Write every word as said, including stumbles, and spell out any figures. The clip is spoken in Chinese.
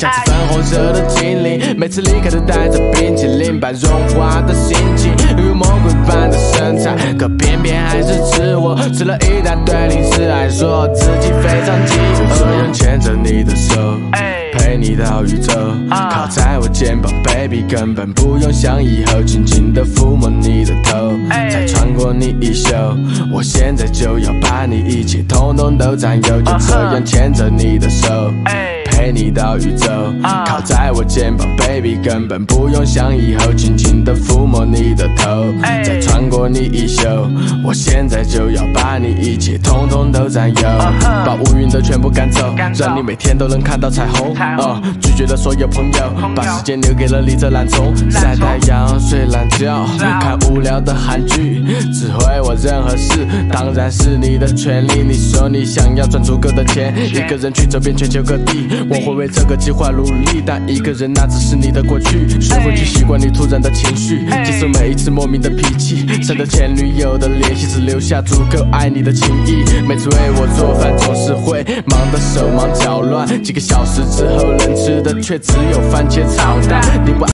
像是粉红色的精灵，每次离开都带着冰淇淋般融化的心情，拥有魔鬼般的身材，可偏偏还是吃我，吃了一大堆零食，还说自己非常饥饿。这样牵着你的手，陪你到宇宙，靠在我肩膀 ，baby 根本不用想以后，轻轻地抚摸你的头，再穿过你衣袖，我现在就要把你一切统统都占有，就这样牵着你的手。陪你到宇宙，靠在我肩膀 ，baby 根本不用想以后，轻轻地抚摸你的头，再穿过你衣袖，我现在就要把你一切统统都占有，把乌云都全部赶走，让你每天都能看到彩虹。uh, 拒绝了所有朋友，把时间留给了你这懒虫，晒太阳、睡懒觉、看无聊的韩剧，指挥我任何事，当然是你的权利。你说你想要赚足够的钱，一个人去走遍全球各地。我会为这个计划努力，但一个人那只是你的过去。学会去习惯你突然的情绪，接受每一次莫名的脾气，省得前女友的联系，只留下足够爱你的情谊。每次为我做饭总是会忙得手忙脚乱，几个小时之后能吃的却只有番茄炒蛋。你不